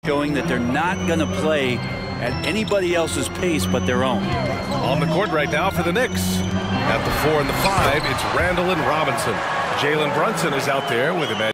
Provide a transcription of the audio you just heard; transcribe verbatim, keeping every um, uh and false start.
showing that they're not going to play at anybody else's pace but their own. On the court right now for the Knicks. At the four and the five, it's Randall and Robinson. Jalen Brunson is out there with him.